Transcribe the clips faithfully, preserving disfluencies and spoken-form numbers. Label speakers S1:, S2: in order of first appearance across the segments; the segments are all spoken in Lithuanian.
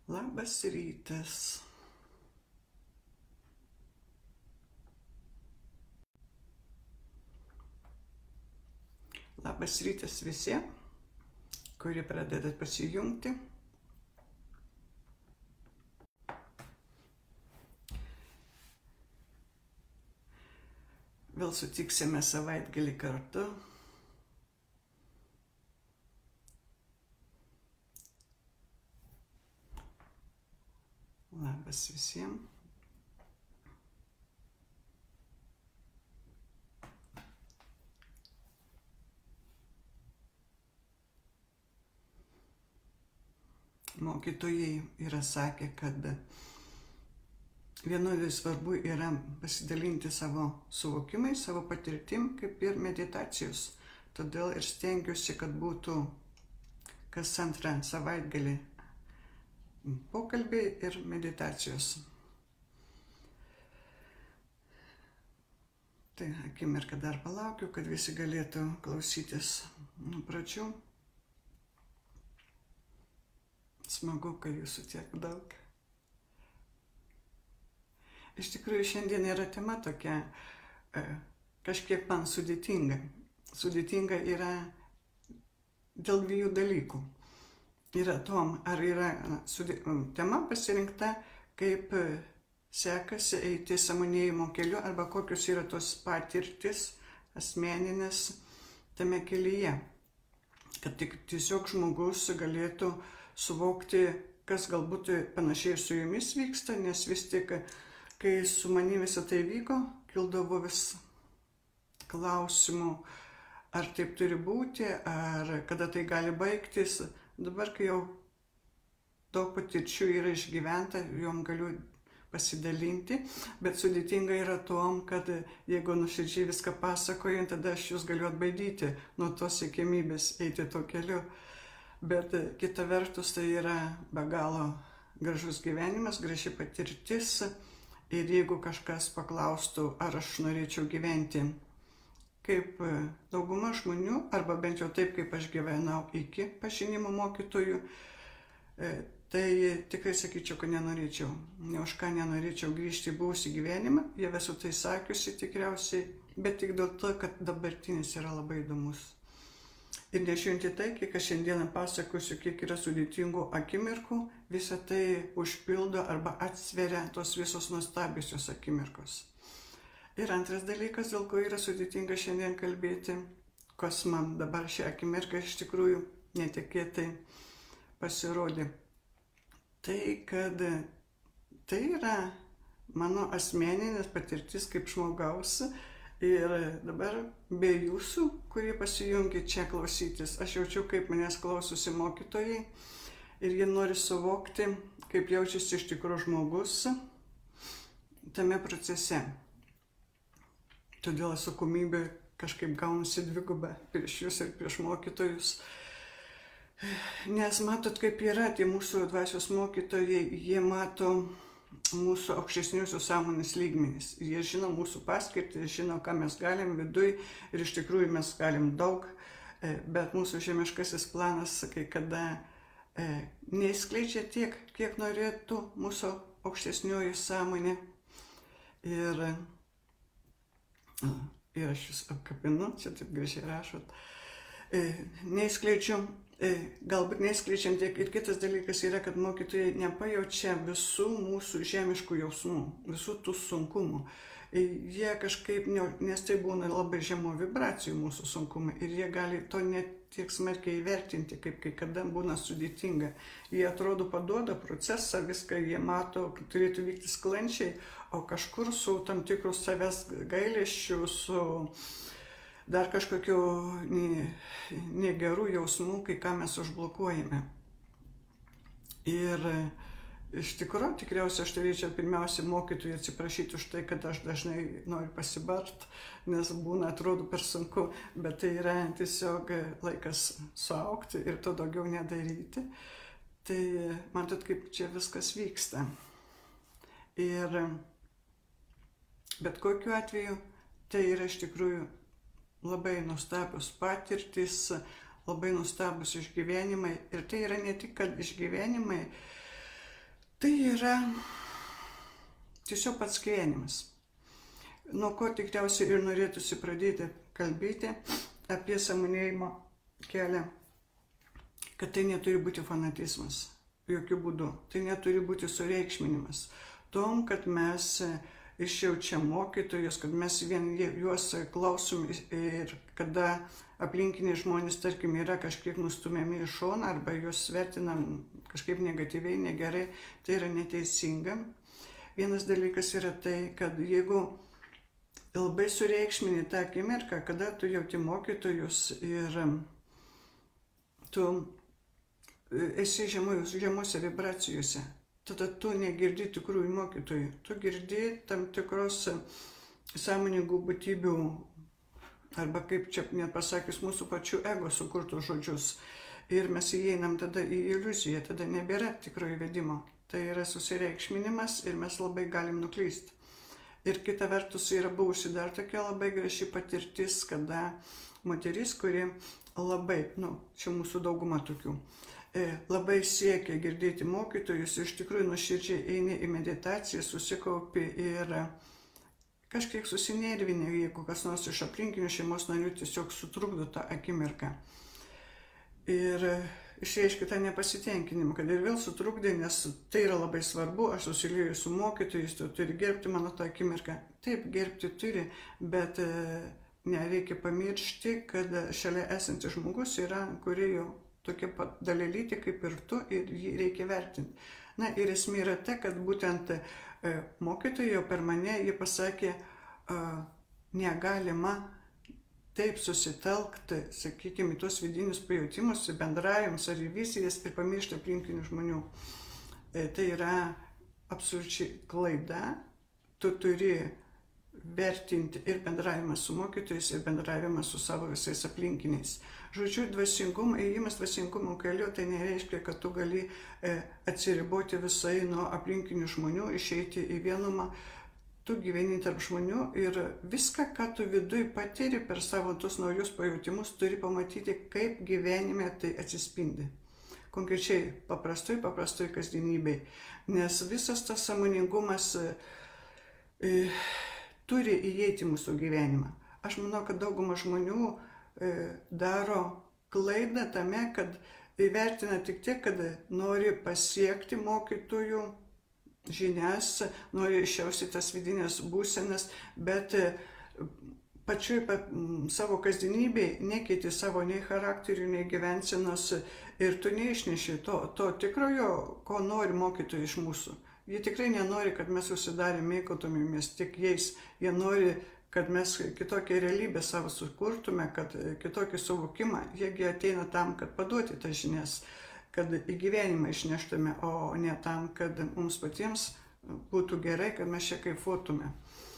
S1: Labas rytas. Labas rytas visi, kurie pradedat pasijungti. Vėl sutiksime savaitgalį kartu. Labas visiems. Mokytojai yra sakę, kad vienodai svarbu yra pasidalinti savo suvokimais, savo patirtim, kaip ir meditacijos. Todėl ir stengiuosi, kad būtų kas antrą savaitgalį pokalbiai ir meditacijos. Tai akimirką dar palaukiu, kad visi galėtų klausytis nuo pradžių. Smagu, kad jūsų tiek daug. Iš tikrųjų, šiandien yra tema tokia, kažkiek man sudėtinga. Sudėtinga yra dėl dviejų dalykų. Yra tom, ar yra tema pasirinkta, kaip sekasi eiti sąmonėjimo keliu, arba kokios yra tos patirtis asmeninės tame kelyje. Kad tik tiesiog žmogus galėtų suvokti, kas galbūt panašiai su jumis vyksta, nes vis tik, kai su manimi visą tai vyko, kildavo vis klausimų, ar taip turi būti, ar kada tai gali baigtis. Dabar, kai jau daug patirčių yra išgyventa, jom galiu pasidalinti, bet sudėtinga yra tom, kad jeigu nuoširdžiai viską pasakoju, tada aš jūs galiu atbaidyti nuo tos siekimybės eiti to keliu. Bet kita vertus tai yra be galo gražus gyvenimas, graži patirtis. Ir jeigu kažkas paklaustų, ar aš norėčiau gyventi kaip dauguma žmonių, arba bent jau taip, kaip aš gyvenau iki pažinimo mokytojų, tai tikrai sakyčiau, kad nenorėčiau. Ne už ką nenorėčiau grįžti į buvusį gyvenimą, jie esu tai sakiusi tikriausiai, bet tik dėl to, kad dabartinis yra labai įdomus. Ir nežiūrint į tai, kiek aš šiandieną pasakosiu, kiek yra sudėtingų akimirkų, visą tai užpildo arba atsveria tos visos nuostabiosios akimirkos. Ir antras dalykas, dėl ko yra sudėtinga šiandien kalbėti, kas man dabar šią akimirką iš tikrųjų netikėtai pasirodė. Tai, kad tai yra mano asmeninės patirtis kaip žmogaus. Ir dabar be jūsų, kurie pasijungia čia klausytis, aš jaučiu, kaip manęs klausosi mokytojai ir jie nori suvokti, kaip jaučiasi iš tikrųjų žmogus tame procese. Todėl atsakomybė kažkaip gaunasi dviguba prieš jūs ir prieš mokytojus. Nes matot, kaip yra tie mūsų dvasios mokytojai, jie mato mūsų aukštesniuosius sąmonės lygmenis. Jie žino mūsų paskirtį, žino, ką mes galim viduj ir iš tikrųjų mes galim daug, bet mūsų žemiškasis planas kai kada neįskleidžia tiek, kiek norėtų mūsų aukštesnioji sąmonė. Ir, ir aš jūs apkabinu, čia taip gražiai rašot. Neįskleidžiu. Galbūt neįskleidžiam tiek. Ir kitas dalykas yra, kad mokytojai nepajaučia visų mūsų žemiškų jausmų, visų tų sunkumų. Jie kažkaip, nes tai būna labai žemo vibracijų mūsų sunkumai, ir jie gali to net tiek smarkiai įvertinti, kaip kai kada būna sudėtinga. Jie atrodo paduoda procesą, viską jie mato, kad turėtų vykti sklandžiai, o kažkur su tam tikrų savęs gailesčių, su dar kažkokių negerų jausmų, kai ką mes užblokuojame. Ir iš tikrųjų, tikriausiai aš turėčiau pirmiausia mokytojui atsiprašyti už tai, kad aš dažnai noriu pasibart, nes būna, atrodo, per sunku, bet tai yra tiesiog laikas suaugti ir to daugiau nedaryti. Tai matot, kaip čia viskas vyksta. Ir bet kokiu atveju tai yra iš tikrųjų labai nuostabios patirtys, labai nuostabus išgyvenimai. Ir tai yra ne tik, kad išgyvenimai, Tai yra tiesiog pats gyvenimas. Nuo ko tikriausiai ir norėtųsi pradėti kalbėti apie sąmonėjimo kelią, kad tai neturi būti fanatizmas, jokių būdų. Tai neturi būti sureikšminimas. Tom, kad mes išjaučiam mokytojus, kad mes vien juos klausom ir kada aplinkiniai žmonės, tarkim, yra kažkiek nustumiami į šoną arba juos vertinam kažkaip negatyviai, negerai, tai yra neteisinga. Vienas dalykas yra tai, kad jeigu labai sureikšmini tą akimirką, kada tu jauti mokytojus ir tu esi žemose vibracijose, tada tu negirdi tikrųjų mokytojų, tu girdi tam tikros sąmoningų būtybių, arba kaip čia net pasakius, mūsų pačių ego sukurtus žodžius. Ir mes įeinam tada į iliuziją, tada nebėra tikrojo vedimo. Tai yra susireikšminimas ir mes labai galim nuklysti. Ir kita vertus yra buvusi dar tokia labai graži patirtis, kada moteris, kuri labai, nu, čia mūsų dauguma tokių, labai siekia girdėti mokytojus, iš tikrųjų nuoširdžiai eini į meditaciją, susikaupi ir kažkiek susinervinė, jeigu kas nors iš aplinkinių šeimos narių tiesiog sutrukdo tą akimirką. Ir išreiškia tą nepasitenkinimą, kad ir vėl sutrukdė, nes tai yra labai svarbu, aš susilieju su mokytojais, tu turi gerbti mano tą akimirką. Taip, gerbti turi, bet nereikia pamiršti, kad šalia esantis žmogus yra kūrėjo tokia pat dalelytė kaip ir tu ir jį reikia vertinti. Na ir esmė yra ta, kad būtent mokytojo per mane jie pasakė, negalima taip susitelkti, sakykime, į tuos vidinius pajautimus, į bendravimus ar į vizijas ir pamiršti aplinkinių žmonių. Tai yra absoliučiai klaida. Tu turi vertinti ir bendravimą su mokytojais, ir bendravimą su savo visais aplinkiniais. Žodžiu, dvasingumo, ėjimas dvasingumo keliu, tai nereiškia, kad tu gali atsiriboti visai nuo aplinkinių žmonių, išeiti į vienumą. Tu gyveni tarp žmonių ir viską, ką tu viduj patiri per savo tus naujus pajautimus, turi pamatyti, kaip gyvenime tai atsispindi. Konkrečiai paprastoj, paprastoj kasdienybei. Nes visas tas sąmoningumas e, turi įeiti mūsų gyvenimą. Aš manau, kad dauguma žmonių e, daro klaidą tame, kad įvertina tik tiek, kad nori pasiekti mokytojų žinias, nori išjausti tas vidinės būsenas, bet pačioj savo kasdienybėj nekeiti savo nei charakterių, nei gyvensenos ir tu neišneši to, to tikrojo, ko nori mokytojai iš mūsų. Jie tikrai nenori, kad mes susidarė mėgautumėmės tik jais. Jie nori, kad mes kitokią realybę savo sukurtume, kad kitokį suvokimą. Jiegi ateina tam, kad paduoti tas žinias, kad į gyvenimą išneštume, o ne tam, kad mums patiems būtų gerai, kad mes čia kaifuotume.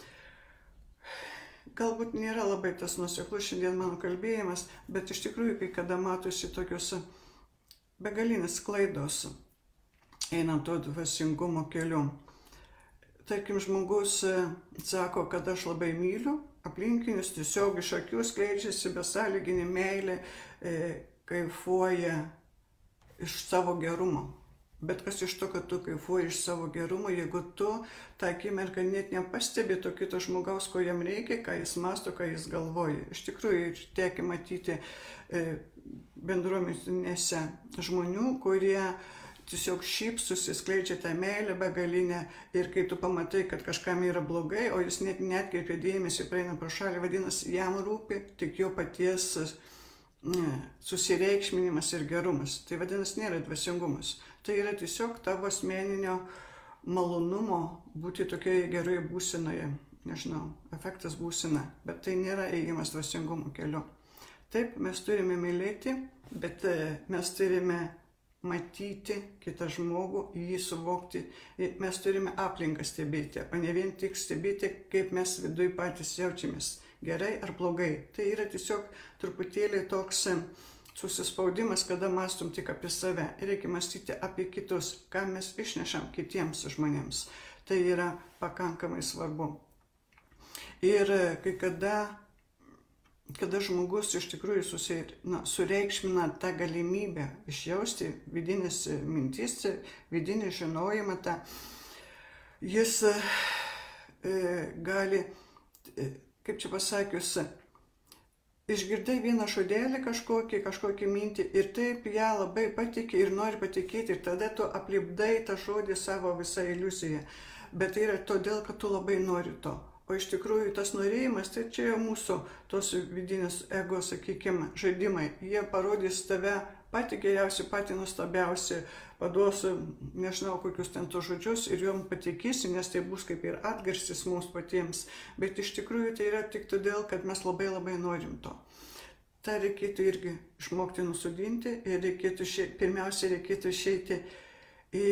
S1: Galbūt nėra labai tas nuoseklus šiandien mano kalbėjimas, bet iš tikrųjų, kai kada matosi tokios begalinės klaidos, einant to dvasingumo keliu. Tarkim, žmogus sako, kad aš labai myliu aplinkinius, tiesiog iš akių skleidžiasi besąlyginė meilė, kaifuoja iš savo gerumo. Bet kas iš to, kad tu kaifuoji iš savo gerumo, jeigu tu tą akimirką net nepastebi to kito žmogaus, ko jam reikia, ką jis mąsto, ką jis galvoja. Iš tikrųjų, teki matyti bendruomenėse žmonių, kurie tiesiog šypsosi, skleidžia tą meilę begalinę ir kai tu pamatai, kad kažkam yra blogai, o jis net neatkreipia dėmesį, praeina pro šalį, vadinasi, jam rūpi tik jo paties ne, susireikšminimas ir gerumas. Tai vadinasi, nėra dvasingumas. Tai yra tiesiog tavo asmeninio malonumo būti tokioje geroje būsenoje. Nežinau, efektas būsena, bet tai nėra ėjimas dvasingumo keliu. Taip, mes turime mylėti, bet mes turime matyti kitą žmogų, jį suvokti. Mes turime aplinką stebėti, o ne vien tik stebėti, kaip mes viduj patys jaučiamės. Gerai ar blogai. Tai yra tiesiog truputėlį toks susispaudimas, kada mąstom tik apie save. Reikia mąstyti apie kitus, ką mes išnešam kitiems žmonėms. Tai yra pakankamai svarbu. Ir kai kada kada žmogus iš tikrųjų susi, na, sureikšmina tą galimybę išjausti vidinės mintis, vidinį žinojimą, tą, jis e, gali, kaip čia pasakius, išgirdai vieną žodelį kažkokį, kažkokį mintį ir taip ją labai patikė ir nori patikėti ir tada tu aplipdai tą žodį savo visą iliuziją. Bet tai yra todėl, kad tu labai nori to. O iš tikrųjų tas norėjimas, tai čia jau mūsų tos vidinės ego, sakykime, žaidimai. Jie parodys tave patį geriausią, patį nuostabiausią, paduos, nežinau, kokius ten tos žodžius ir jom patikėsi, nes tai bus kaip ir atgarsis mums patiems. Bet iš tikrųjų tai yra tik todėl, kad mes labai labai norim to. Ta reikėtų irgi išmokti nusodinti ir reikėtų šie, pirmiausia reikėtų išeiti į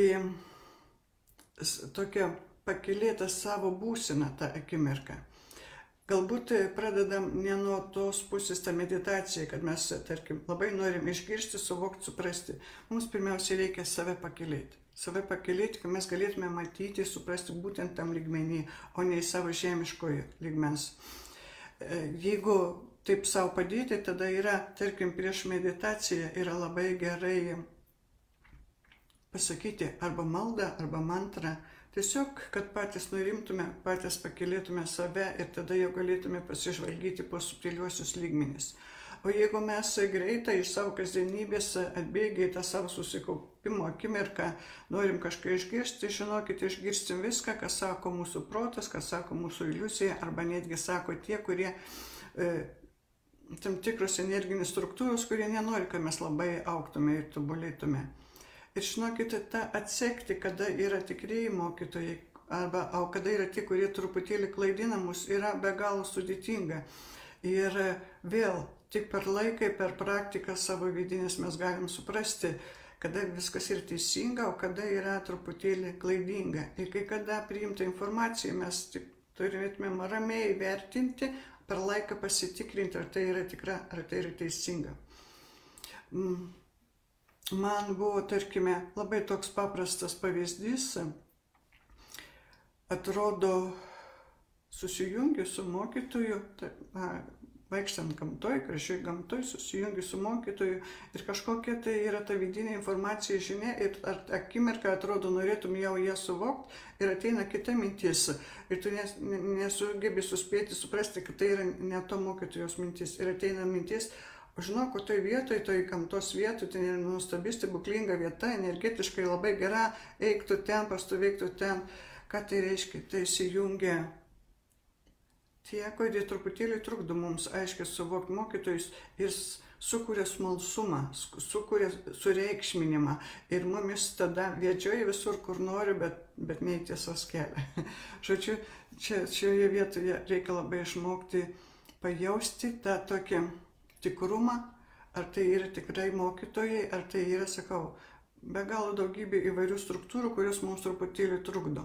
S1: tokią pakylėtą savo būseną tą akimirką. Galbūt pradedam ne nuo tos pusės tą meditaciją, kad mes, tarkim, labai norim išgirsti, suvokti, suprasti. Mums pirmiausia reikia save pakylėti. Save pakylėti, kad mes galėtume matyti, suprasti būtent tam lygmenį, o ne į savo žemiškojo lygmens. Jeigu taip savo padėti, tada yra, tarkim, prieš meditaciją yra labai gerai pasakyti arba maldą, arba mantrą. Tiesiog, kad patys nurimtume, patys pakylėtume save ir tada jau galėtume pasižvalgyti po subtiliuosius lygmenis. O jeigu mes greitai iš savo kasdienybės atbėgę į tą savo susikaupimo akimirką, norim kažką išgirsti, žinokit, išgirstim viską, kas sako mūsų protas, kas sako mūsų iliuzija, arba netgi sako tie, kurie e, tam tikros energinės struktūros, kurie nenori, kad mes labai augtume ir tobulėtume. Ir žinokite, tą atsekti, kada yra tikrieji mokytojai, arba o kada yra tie, kurie truputėlį klaidina mus, yra be galo sudėtinga. Ir vėl, tik per laiką, per praktiką savo vidinės mes galim suprasti, kada viskas yra teisinga, o kada yra truputėlį klaidinga. Ir kai kada priimta informacija, mes tik turėtume ramiai vertinti, per laiką pasitikrinti, ar tai yra tikra, ar tai yra teisinga. Mm. Man buvo, tarkime, labai toks paprastas pavyzdys, atrodo, susijungi su mokytoju, vaikštant gamtoj, gražiai gamtoj, susijungi su mokytoju ir kažkokia tai yra ta vidinė informacija, žinia ir ar akimirką atrodo norėtum jau ją suvokti ir ateina kita mintis ir tu nes, nesugebi suspėti suprasti, kad tai yra ne to mokytojos mintis ir ateina mintis. Žinau, kad toj vietoj, toj gamtos vietoj, tai yra nuostabi, stebuklinga vieta, energetiškai labai gera, eiktų ten, pastoveiktų ten. Ką tai reiškia? Tai įsijungia tie, kurie truputėlį trukdo mums aiškiai suvokti mokytojus ir sukuria smalsumą, sukuria sureikšminimą ir mumis tada vedžioja visur, kur nori, bet, bet ne į tiesos kelią. Žodžiu, čia, šioje vietoje reikia labai išmokti pajausti tą tokį tikrumą, ar tai yra tikrai mokytojai, ar tai yra, sakau, be galo daugybė įvairių struktūrų, kurios mums truputėlį trukdo.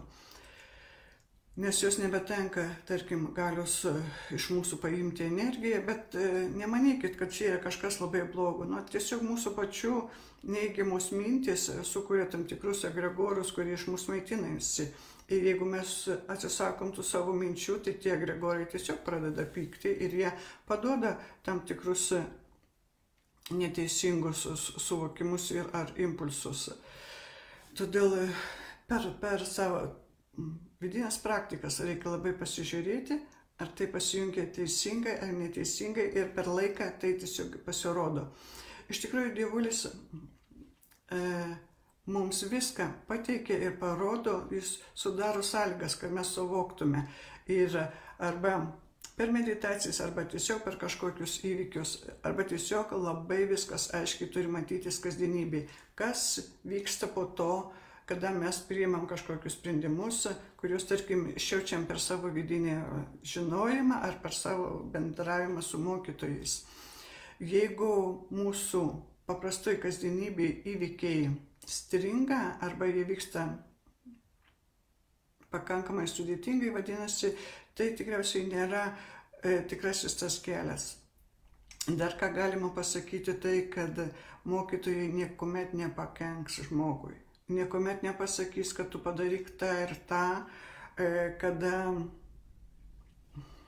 S1: Nes jos nebetenka, tarkim, galios iš mūsų paimti energiją, bet nemanykit, kad čia yra kažkas labai blogo. Nu, tiesiog mūsų pačių neigiamos mintys sukuria tam tikrus agregorus, kurie iš mūsų maitinasi. Ir jeigu mes atsisakom tų savo minčių, tai tie agregorai tiesiog pradeda pykti ir jie paduoda tam tikrus neteisingus suvokimus ir ar impulsus. Todėl per, per savo vidinės praktikas reikia labai pasižiūrėti, ar tai pasijungia teisingai ar neteisingai ir per laiką tai tiesiog pasirodo. Iš tikrųjų, dievulis e, mums viską pateikia ir parodo, jis sudaro sąlygas, kad mes suvoktume. Ir arba per meditacijas, arba tiesiog per kažkokius įvykius, arba tiesiog labai viskas aiškiai turi matytis kasdienybėje. Kas vyksta po to, kada mes priimam kažkokius sprendimus, kuriuos, tarkim, išjaučiam per savo vidinį žinojimą ar per savo bendravimą su mokytojais. Jeigu mūsų paprastoj kasdienybėje įvykiai stringa arba jie vyksta pakankamai sudėtingai, vadinasi, tai tikriausiai nėra e, tikrasis tas kelias. Dar ką galima pasakyti tai, kad mokytojai niekuomet nepakenks žmogui. Niekuomet nepasakys, kad tu padaryk tą ir tą, e, kada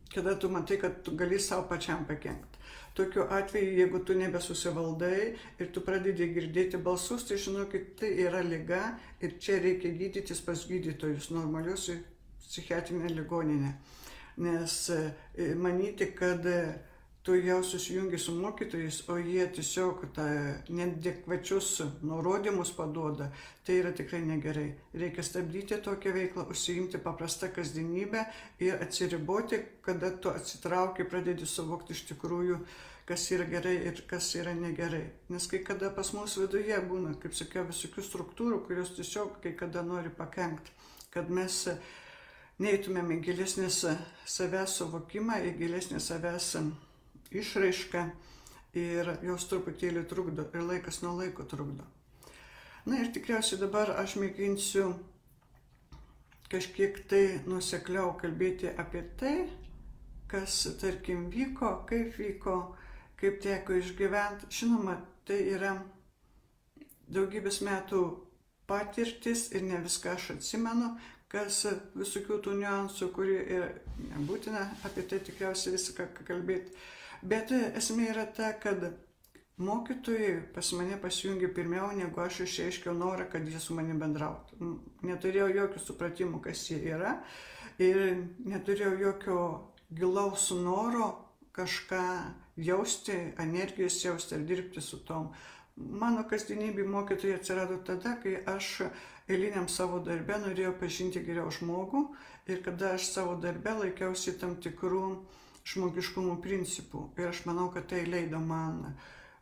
S1: kada tu matai, kad tu gali savo pačiam pakenkti. Tokiu atveju, jeigu tu nebesusivaldai ir tu pradedi girdėti balsus, tai žinokit, tai yra liga ir čia reikia gydytis pas gydytojus, normalius į psichiatrinę ligoninę. Nes manyti, kad tu jau susijungi su mokytojais, o jie tiesiog tą neadekvačius nurodymus paduoda, tai yra tikrai negerai. Reikia stabdyti tokią veiklą, užsiimti paprastą kasdienybę ir atsiriboti, kada tu atsitrauki, pradedi suvokti iš tikrųjų, kas yra gerai ir kas yra negerai. Nes kai kada pas mus viduje būna, kaip sakiau, visokių struktūrų, kurios tiesiog kai kada nori pakenkti, kad mes neįtumėm į gilesnį savęs suvokimą, į gilesnį savęs išraišką ir jos truputėlį trukdo ir laikas nuo laiko trukdo. Na ir tikriausiai dabar aš mėginsiu kažkiek tai nuosekliau kalbėti apie tai, kas, tarkim, vyko, kaip vyko, kaip teko išgyventi. Žinoma, tai yra daugybės metų patirtis ir ne viską aš atsimenu, kas visokių tų niuansų, kurie yra nebūtina apie tai tikriausiai viską kalbėti. Bet esmė yra ta, kad mokytojai pas mane pasijungė pirmiau, negu aš išreiškiau norą, kad jie su manimi bendrautų. Neturėjau jokių supratimų, kas jie yra, ir neturėjau jokio gilaus noro kažką jausti, energijos jausti ar dirbti su tom. Mano kasdienybė mokytojai atsirado tada, kai aš eiliniam savo darbe norėjau pažinti geriau žmogų ir kada aš savo darbe laikiausi tam tikrų žmogiškumo principų. Ir aš manau, kad tai leido man,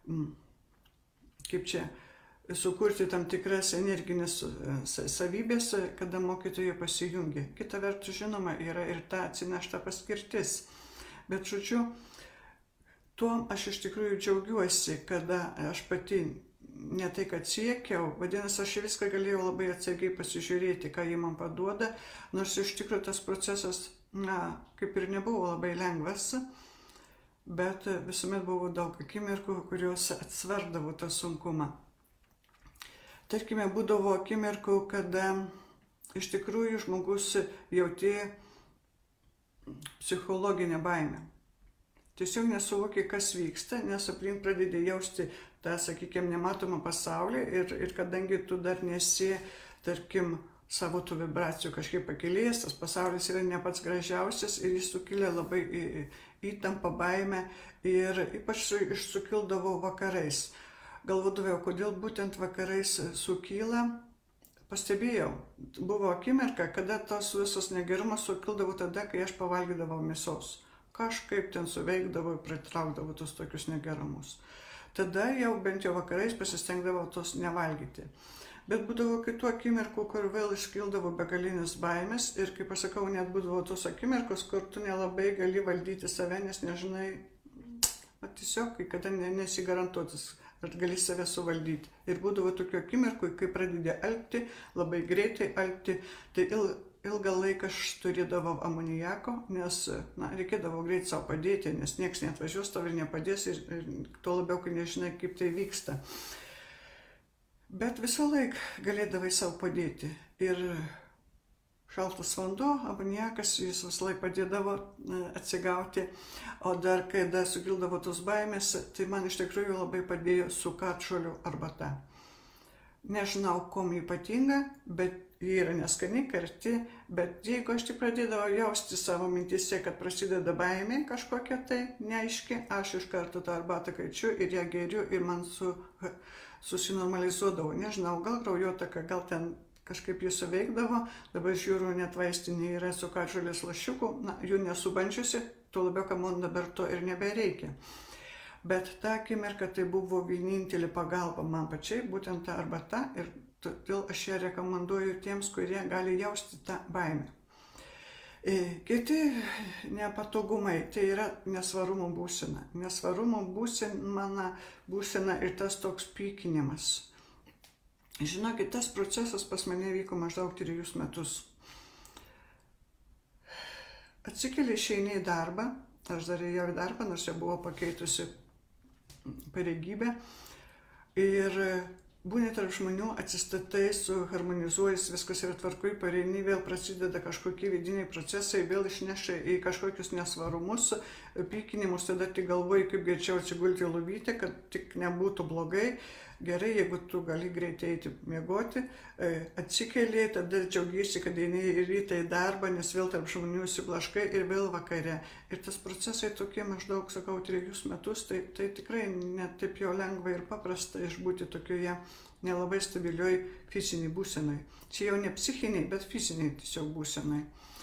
S1: kaip čia, sukurti tam tikras energinės savybės, kada mokytojai pasijungia. Kita vertus, žinoma, yra ir ta atsinešta paskirtis. Bet, žodžiu, tuom aš iš tikrųjų džiaugiuosi, kada aš pati ne tai, kad siekiau, vadinasi, aš viską galėjau labai atsargiai pasižiūrėti, ką jie man paduoda, nors iš tikrųjų tas procesas, na, kaip ir nebuvo labai lengvas, bet visuomet buvo daug akimirkų, kurios atsverdavo tą sunkumą. Tarkime, būdavo akimirkų, kada iš tikrųjų žmogus jautė psichologinę baimę. Tiesiog nesuvokė, kas vyksta, nes aplink pradedi jausti tą, sakykime, nematomą pasaulį ir, ir kadangi tu dar nesi, tarkim, savo tų vibracijų kažkaip pakėlėjęs, tas pasaulis yra ne pats gražiausias ir jis sukilia labai įtampą, baimę ir ypač sukildavo vakarais. Galvodavau, kodėl būtent vakarais sukyla, pastebėjau, buvo akimirka, kada tos visos negerumas sukildavo tada, kai aš pavalgydavau mėsos. Kažkaip ten suveikdavo ir pritraukdavo tos tokius negerumus. Tada jau bent jau vakarais pasistengdavau tos nevalgyti. Bet būdavo kitų akimirkų, kur vėl iškildavo begalinis baimės ir, kaip aš sakau, net būdavo tos akimirkos, kur tu nelabai gali valdyti save, nes nežinai, va, tiesiog, kai kada nesigarantuotis, ar gali save suvaldyti. Ir būdavo tokių akimirkų, kai pradedi alpti, labai greitai alpti, tai il, ilgą laiką aš turėdavau amonijako, nes, na, reikėdavo greit savo padėti, nes nieks neatvažiuos tau ir nepadės ir, ir tuo labiau, kai nežinai, kaip tai vyksta. Bet visą laiką galėdavai savo padėti ir šaltas vanduo, amoniakas, jis visą laiką padėdavo atsigauti, o dar kai dar sukildavo tos baimės, tai man iš tikrųjų labai padėjo su katžolių arbata. Nežinau, kuom ypatinga, bet jie yra neskani, karti, bet jeigu aš tik pradėdavau jausti savo mintise, kad prasideda baimė kažkokia tai neaiški, aš iš karto tą arbatą kaičiu ir ją geriu ir man su... susinormalizuodavo, nežinau, gal kraujotaka, gal ten kažkaip jis suveikdavo, dabar žiūriu, net vaistinė yra su katžolės lašiukų, na, jų nesubandžiusi, tuo labiau, kad man dabar to ir nebereikia. Bet ta akimirka tai buvo vienintelė pagalba man pačiai, būtent ta arbata, ir todėl aš ją rekomenduoju tiems, kurie gali jausti tą baimę. Kiti nepatogumai, tai yra nesvarumo būsena. Nesvarumo būsena, būsena ir tas toks pykinimas. Žinokit, tas procesas pas mane vyko maždaug trejus metus. Atsikeli, išeini į darbą, aš dar ėjau į darbą, nors jau buvo pakeitusi pareigybę. Ir būni tarp žmonių, atsistatai, suharmonizuojas, viskas yra tvarkoj, pareini, vėl prasideda kažkokie vidiniai procesai, vėl išneša į kažkokius nesvarumus, pykinimus, tada tik galvoji, kaip greičiau atsigulti į lovytę, kad tik nebūtų blogai. Gerai, jeigu tu gali greitai eiti miegoti, atsikeli, tada džiaugiesi, kad eini į rytą į darbą, nes vėl tarp žmonių įsiblaškai ir vėl vakare. Ir tas procesai tokie maždaug, sakau, trejus metus, tai, tai tikrai net taip jau lengva ir paprasta išbūti tokioje nelabai stabilioj fiziniai būsenai. Čia jau ne psichiniai, bet fiziniai tiesiog būsenai.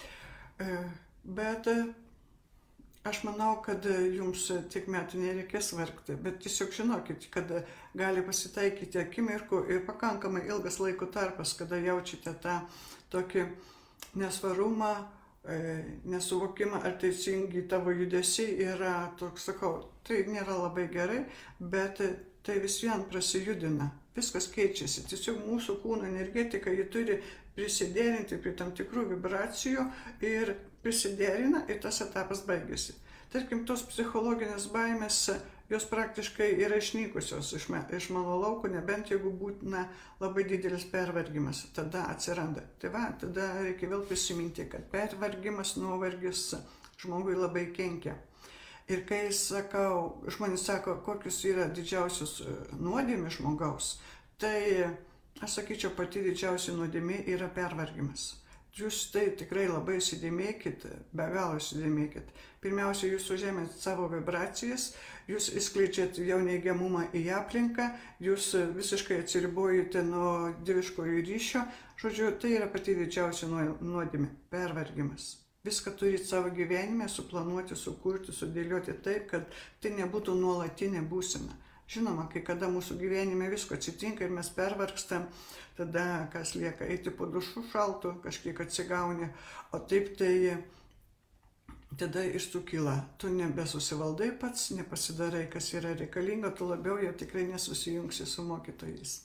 S1: Bet aš manau, kad jums tiek metų nereikės vargti, bet tiesiog žinokit, kad gali pasitaikyti akimirkų ir pakankamai ilgas laiko tarpas, kada jaučiate tą tokį nesvarumą, nesuvokimą, ar teisingi tavo judesiai yra toks, sakau, tai nėra labai gerai, bet tai vis vien prasijudina, viskas keičiasi. Tiesiog mūsų kūno energetika, ji turi prisiderinti prie tam tikrų vibracijų ir prisiderina ir tas etapas baigėsi. Tarkim, tos psichologinės baimės, jos praktiškai yra išnykusios iš, iš mano lauko, nebent jeigu būtina labai didelis pervargimas, tada atsiranda. Tai va, tada reikia vėl prisiminti, kad pervargimas, nuovargis žmogui labai kenkia. Ir kai sakau, žmonės sako, kokius yra didžiausius nuodėmės žmogaus, tai aš sakyčiau, pati didžiausia nuodėmė yra pervargimas. Jūs tai tikrai labai įsidėmėkit, be galo įsidėmėkit. Pirmiausia, jūs užėmėt savo vibracijas, jūs įskleidžiat jau neigiamumą į aplinką, jūs visiškai atsiribojate nuo dieviškojo ryšio. Žodžiu, tai yra pati didžiausia nuodėmė – pervargimas. Viską turit savo gyvenime suplanuoti, sukurti, sudėlioti taip, kad tai nebūtų nuolatinė būsena. Žinoma, kai kada mūsų gyvenime visko atsitinka ir mes pervargstam, tada kas lieka eiti po dušu šaltų, kažkiek atsigauni, o taip tai tada išsukyla. Tu nebesusivaldai pats, nepasidarai, kas yra reikalinga, tu labiau jau tikrai nesusijungsi su mokytojais.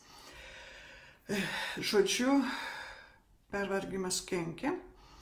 S1: Žodžiu, pervargimas kenkia,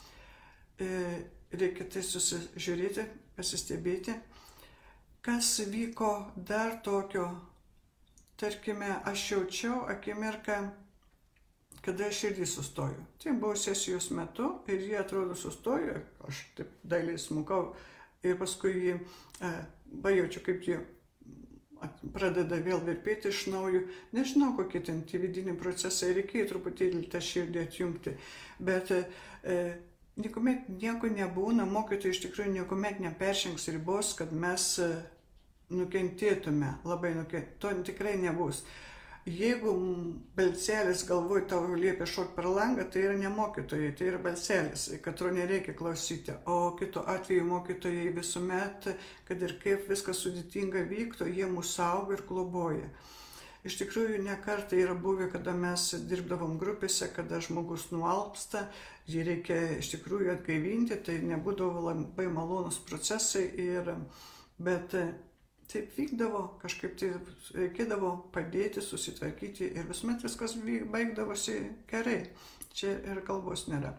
S1: reikia tai susižiūrėti, pasistebėti. Kas vyko dar tokio, tarkime, aš jaučiau akimirką, kada širdį sustoju. Tai buvo sesijos metu ir jie atrodo sustojo, aš taip dailiai smukau ir paskui jį e, pajaučiu, kaip jie pradeda vėl virpėti iš naujo. Nežinau, kokie ten tie vidiniai procesai, reikėjo truputėlį tą širdį atjungti, bet e, niekuomet nieko nebūna, mokytojai iš tikrųjų niekuomet neperžengs ribos, kad mes nukentėtume, labai nukentėtume. To tikrai nebus. Jeigu balselis galvoj tau liepia šokti per langą, tai yra ne mokytojai, tai yra balselis, katro nereikia klausyti. O kito atveju mokytojai visuomet, kad ir kaip viskas sudėtinga vyktų, jie mūsų saugo ir globoja. Iš tikrųjų, ne kartą yra buvę, kada mes dirbdavom grupėse, kada žmogus nualpsta, jį reikia iš tikrųjų atgaivinti, tai nebūdavo labai malonus procesai, ir, bet taip vykdavo, kažkaip tai reikėdavo padėti, susitvarkyti ir visuomet viskas baigdavosi gerai. Čia ir kalbos nėra.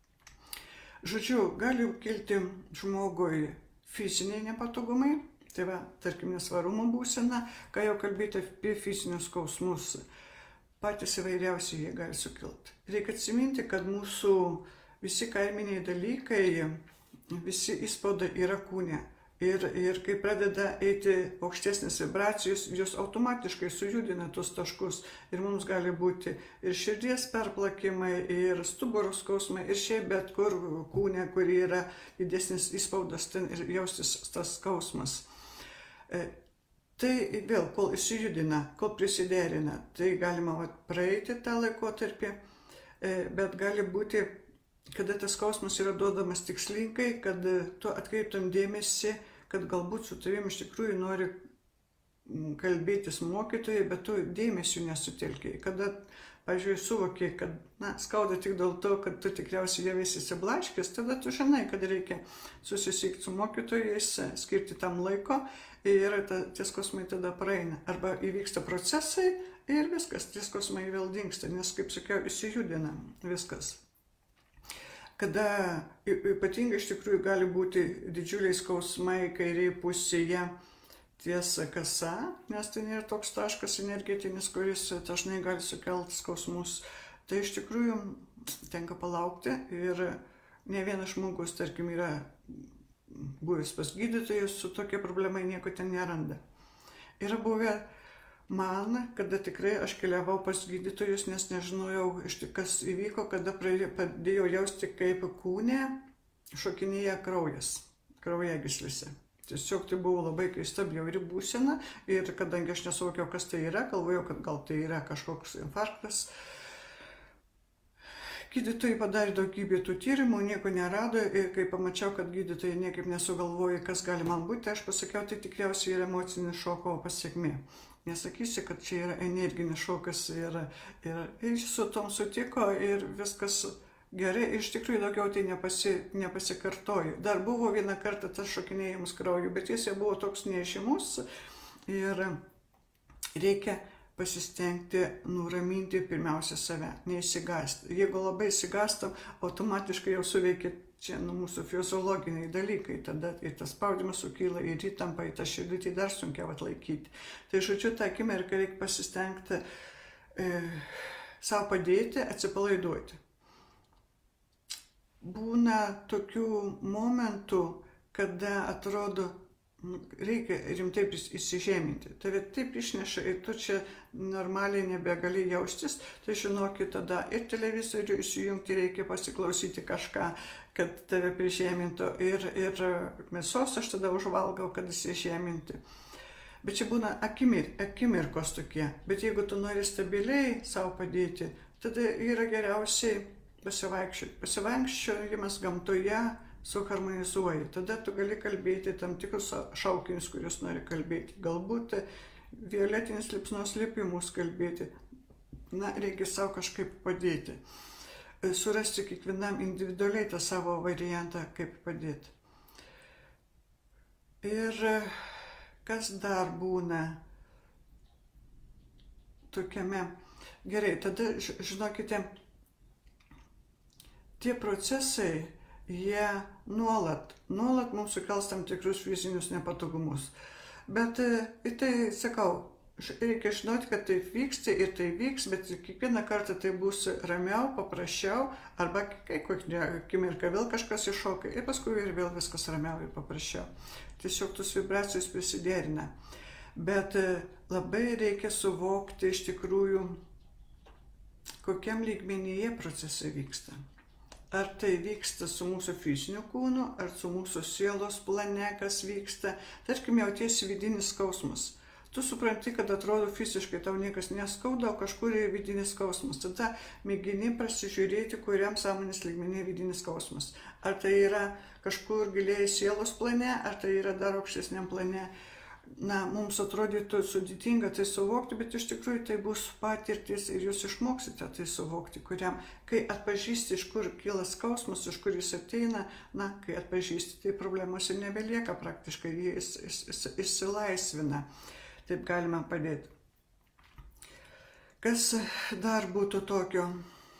S1: Žodžiu, gali kilti žmogui fiziniai nepatogumai, tai va, tarkim, nesvarumo būsena, ką jau kalbėti apie fizinius skausmus, patys įvairiausiai jie gali sukilti. Reikia atsiminti, kad mūsų visi karminiai dalykai, visi įspaudai yra kūne. Ir, ir kai pradeda eiti aukštesnės vibracijos, jos automatiškai sujudina tuos taškus. Ir mums gali būti ir širdies perplakimai, ir stuburo skausmai, ir šiaip bet kur kūne, kur yra didesnis įspaudas, ten ir jaustis tas skausmas. E, tai vėl, kol įsijudina, kol prisiderina, tai galima va, praeiti tą laikotarpį, e, bet gali būti, kada tas skausmas yra duodamas tikslingai, kad tu atkreiptum dėmesį, kad galbūt su tavim iš tikrųjų nori kalbėtis mokytojai, bet tu dėmesių nesutelkiai. Kada, pavyzdžiui, suvokiai, kad na, skauda tik dėl to, kad tu tikriausiai jau esi įsiblaškęs, tada tu žinai, kad reikia susisiekti su mokytojais, skirti tam laiko ir ta, tie skausmai tada praeina. Arba įvyksta procesai ir viskas, tie skausmai vėl dingsta, nes, kaip sakiau, įsijudina viskas. Kada ypatingai iš tikrųjų gali būti didžiuliai skausmai kairėje pusėje, ties kasa, nes tai nėra toks taškas energetinis, kuris dažnai gali sukelti skausmus. Tai iš tikrųjų tenka palaukti ir ne vienas žmogus, tarkim, yra buvęs pas gydytojus, su tokia problema nieko ten neranda. Yra buvę man, kada tikrai aš keliavau pas gydytojus, nes nežinojau, iš tik kas įvyko, kada pradėjau jausti, kaip kūne šokinėja kraujas, kraujagyslėse. Tiesiog tai buvo labai keista, bjauri būsena ir kadangi aš nesuvokiau, kas tai yra, galvojau, kad gal tai yra kažkoks infarktas. Gydytojai padarė daugybę tų tyrimų, nieko nerado ir kai pamačiau, kad gydytojai niekaip nesugalvoja, kas gali man būti, aš pasakiau, tai tikriausiai yra emocinis šoko pasiekmė. Nesakysi, kad čia yra energinis šokas ir, ir, ir su tom sutiko ir viskas gerai, iš tikrųjų daugiau tai nepasi, nepasikartoju. Dar buvo vieną kartą tas šokinėjimas krauju, bet jis jau buvo toks nežymus ir reikia pasistengti nuraminti pirmiausia save, neįsigąsti. Jeigu labai įsigastam, automatiškai jau suveikia čia nu, mūsų fiziologiniai dalykai, tada ir tas spaudimas sukyla, ir įtampa, ir tą širdį, tai dar sunkiau atlaikyti. Tai žodžiu, tą akimirką reikia pasistengti e, savo padėti, atsipalaiduoti. Būna tokių momentų, kada atrodo, reikia rimtai įsižeminti. Tave taip išneša ir tu čia normaliai nebegali jaustis, tai žinokit, tada ir televizorių įsijungti reikia pasiklausyti kažką, kad tave prižemintų ir, ir mėsos aš tada užvalgau, kad įsižeminti. Bet čia būna akimir, akimirkos tokie. Bet jeigu tu nori stabiliai savo padėti, tada yra geriausiai pasivaikščioti. Pasivaikščiojimas gamtoje suharmonizuoji. Tada tu gali kalbėti tam tikrus šaukinius, kuriuos nori kalbėti. Galbūt violetinis lipsnos lipimus kalbėti. Na, reikia savo kažkaip padėti. Surasti kiekvienam individualiai tą savo variantą, kaip padėti. Ir kas dar būna tokiame. Gerai, tada žinokite, tie procesai, jie nuolat, nuolat mums sukels tam tikrus fizinius nepatogumus. Bet į tai, sakau, reikia žinoti, kad taip vyksta ir tai vyks, bet kiekvieną kartą tai bus ramiau, paprasčiau, arba kai kokia akimirka vėl kažkas iššoka ir paskui ir vėl viskas ramiau ir paprasčiau. Tiesiog tos vibracijos prisiderina. Bet labai reikia suvokti iš tikrųjų, kokiam lygmenyje procesai vyksta. Ar tai vyksta su mūsų fiziniu kūnu, ar su mūsų sielos plane, kas vyksta. Tarkim, jautiesi vidinis skausmas. Tu supranti, kad atrodo fiziškai tau niekas neskauda, o kažkur yra vidinis skausmas. Tada mėgini prasižiūrėti, kuriam sąmonės lygmenyje vidinis skausmas. Ar tai yra kažkur giliai sielos plane, ar tai yra dar aukštesniam plane. Na, mums atrodytų sudėtinga tai suvokti, bet iš tikrųjų tai bus patirtis ir jūs išmoksite tai suvokti, kuriam, kai atpažįsti, iš kur kyla skausmas, iš kur jis ateina, na, kai atpažįsti, tai problemos ir nebelieka praktiškai, jis išsilaisvina. Taip galima padėti. Kas dar būtų tokio?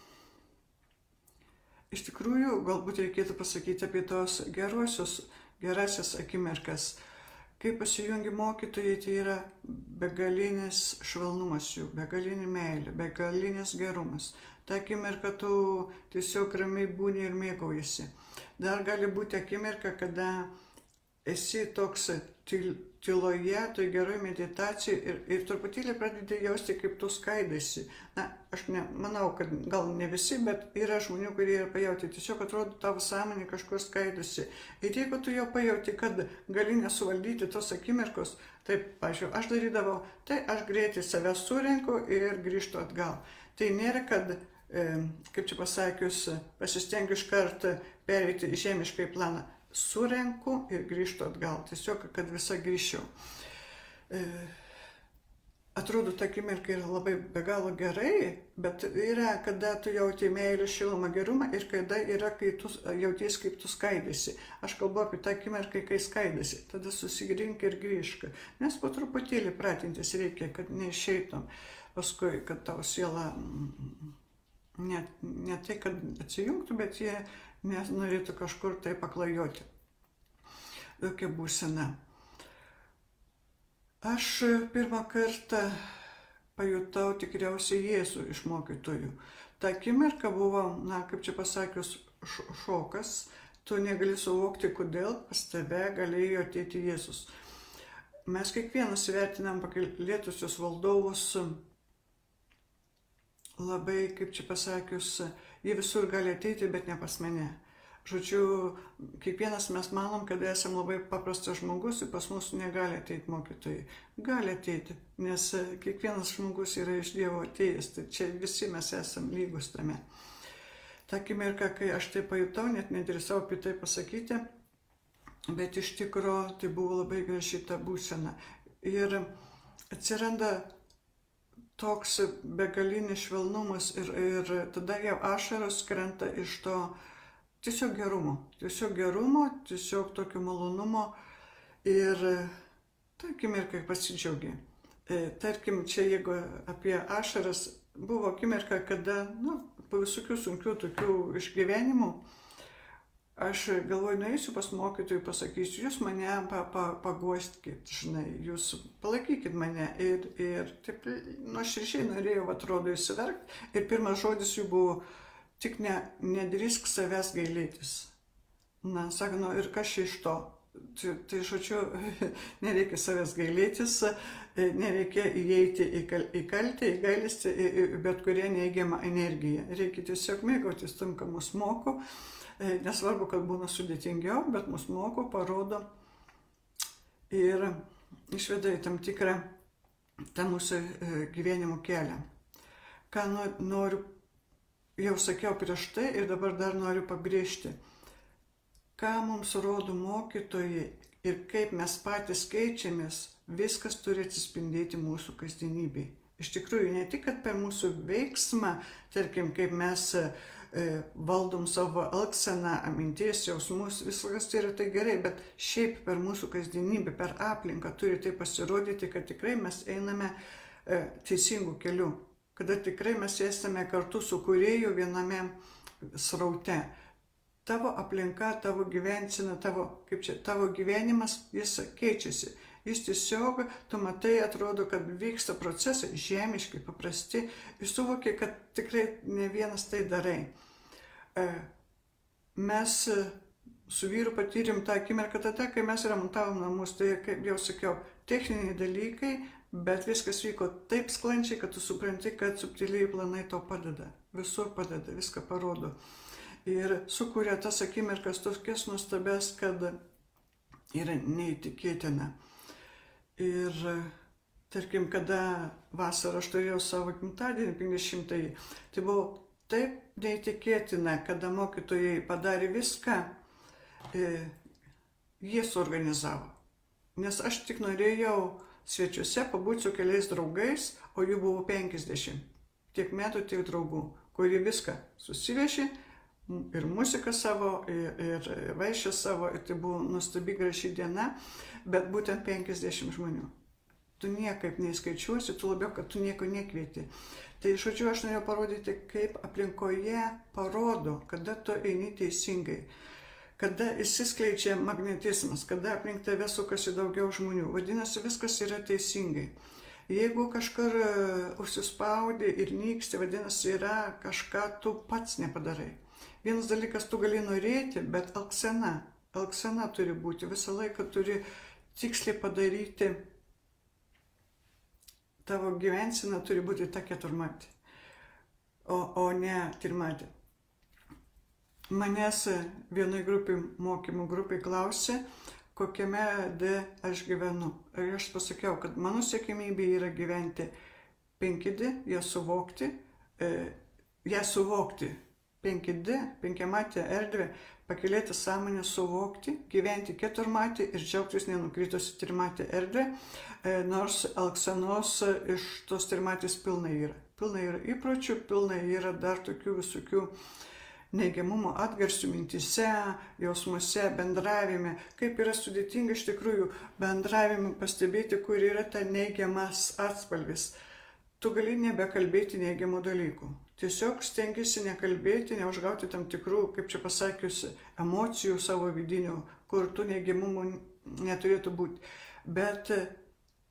S1: Iš tikrųjų, galbūt reikėtų pasakyti apie tos gerosios, gerasias akimirkas. Kai pasijungi mokytojai, tai yra begalinis švelnumas jų, begalinė meilė, begalinis gerumas. Ta akimirka tu tiesiog ramiai būni ir mėgaujasi. Dar gali būti akimirka, kada esi toks tyloje, toj geroj meditacijai ir, ir truputėlį pradedi jausti, kaip tu skaidaisi. Na, aš ne, manau, kad gal ne visi, bet yra žmonių, kurie yra pajauti. Tiesiog atrodo, tavo sąmonė kažkur skaidasi. Ir jeigu tu jau pajauti, kad gali nesuvaldyti tos akimirkos, taip, pažiūrėjau, aš darydavau, tai aš greitai save surenku ir grįžtu atgal. Tai nėra, kad, e, kaip čia pasakius, pasistengiu iš karto pereiti į žemiškai planą. Surenku ir grįžtu atgal, tiesiog, kad visą grįžčiau. E, atrodo, ta akimirka yra labai be galo gerai, bet yra, kada tu jauti meilę, šilumą, gerumą ir kada yra, kai tu jauties, kaip tu skaidėsi. Aš kalbu apie tą akimirką, kai skaidėsi, tada susigrink ir grįžk. Nes po truputėlį pratintis reikia, kad neišeitum paskui, kad tavo siela ne, ne tai, kad atsijungtų, bet jie nes norėtų kažkur tai paklajoti. Tokia būsena. Aš pirmą kartą pajutau tikriausiai Jėzų iš mokytojų. Ta akimirka buvo, na, kaip čia pasakius, šokas. Tu negali suvokti, kodėl pas tave galėjo ateiti Jėzus. Mes kiekvienas vertinam pakylėtusius valdovus labai, kaip čia pasakius, jie visur gali ateiti, bet ne pas mane. Žodžiu, kiekvienas mes manom, kad esam labai paprastas žmogus ir pas mus negali ateiti mokytojai. Gali ateiti, nes kiekvienas žmogus yra iš Dievo atėjęs, tai čia visi mes esam lygus tame. Ta akimirka, kai aš tai pajutau, net nedrįsau apie tai pasakyti, bet iš tikro tai buvo labai graži ta būsena. Ir atsiranda toks begalinis švelnumas ir, ir tada jau ašaros krenta iš to tiesiog gerumo, tiesiog gerumo, tiesiog tokio malonumo ir ta akimirka pasidžiaugi. E, tarkim, čia jeigu apie ašaras, buvo akimirka, kada, nu, po visokių sunkių tokių išgyvenimų, aš galvoju, nueisiu pas mokytojų, pasakysiu, jūs mane pa, pa, paguostkit, žinai, jūs palaikykit mane. Ir, ir taip, nuoširdžiai norėjau, atrodo, įsiverkti. Ir pirmas žodis jų buvo, tik ne, nedrįsk savęs gailėtis. Na, sako, nu ir kas iš to? Tai, tai žodžiu, nereikia savęs gailėtis, nereikia įeiti į, kal, į kaltę, į gailestį, į bet kurią neigiamą energiją. Reikia tiesiog mėgautis tam, ką mus moko. Nesvarbu, kad būna sudėtingiau, bet mus moko, parodo ir išveda į tam tikrą tą mūsų gyvenimo kelią. Ką noriu, jau sakiau prieš tai ir dabar dar noriu pabrėžti, ką mums rodo mokytojai ir kaip mes patys keičiamės, viskas turi atsispindėti mūsų kasdienybėje. Iš tikrųjų, ne tik, kad per mūsų veiksmą, tarkim, kaip mes e, valdom savo elgseną, minties, jausmus, viskas tai yra tai gerai, bet šiaip per mūsų kasdienybę, per aplinką turi tai pasirodyti, kad tikrai mes einame e, teisingų kelių, kada tikrai mes esame kartu su Kūrėju viename sraute. Tavo aplinka, tavo gyvensena, tavo, kaip čia, tavo gyvenimas, jis keičiasi. Jis tiesiog, tu matai, atrodo, kad vyksta procesai žemiškai, paprasti. Ir suvokia, kad tikrai ne vienas tai darai. Mes su vyru patyrėm tą akimirką tada, kai mes remontavom namus. Tai, kaip jau sakiau, techniniai dalykai, bet viskas vyko taip sklandžiai, kad tu supranti, kad subtiliai planai to padeda. Visur padeda, viską parodo. Ir sukuria tas akimirkas tokias nuostabes, kad yra neįtikėtina. Ir, tarkim, kada vasarą aš turėjau savo gimtadienį, penkiasdešimtąjį, tai buvo taip neįtikėtina, kada mokytojai padarė viską, e, jie suorganizavo. Nes aš tik norėjau svečiuose pabūti su keliais draugais, o jų buvo penkiasdešimt. Tiek metų, tiek draugų, kurie viską susivešė, ir muziką savo, ir, ir vaišę savo, ir tai buvo nuostabi graži diena, bet būtent penkiasdešimt žmonių. Tu niekaip neįskaičiuosi, tu labiau, kad tu nieko nekvieti. Tai, žodžiu, aš norėjau parodyti, kaip aplinkoje parodo, kada tu eini teisingai, kada įsiskleidžia magnetizmas, kada aplink tave sukasi daugiau žmonių. Vadinasi, viskas yra teisingai. Jeigu kažkur užsispaudi ir nyksti, vadinasi, yra kažką tu pats nepadarai. Vienas dalykas, tu gali norėti, bet elgsena, elgsena turi būti, visą laiką turi tiksliai padaryti, tavo gyvensena turi būti ta keturmatė, o, o ne trimatė. Manęs vienai grupiai, mokymų grupiai klausė, kokiame D aš gyvenu. Ir aš pasakiau, kad mano siekiamybė yra gyventi penki D, ją suvokti, e, ją suvokti. penki D, penkiamatę erdvę, pakylėti sąmonę, suvokti, gyventi keturmatį ir džiaugtis nenukritusi trimatę erdvę, nors elgsenos iš tos trimatės pilna yra. Pilna yra įpročių, pilna yra dar tokių visokių neigiamumo atgarsių mintyse, jausmuose, bendravime. Kaip yra sudėtinga iš tikrųjų bendravime pastebėti, kur yra ta neigiamas atspalvis. Tu gali nebekalbėti neigiamų dalykų. Tiesiog stengiasi nekalbėti, neužgauti tam tikrų, kaip čia pasakiusi, emocijų savo vidinių, kur tų neigiamumų neturėtų būti. Bet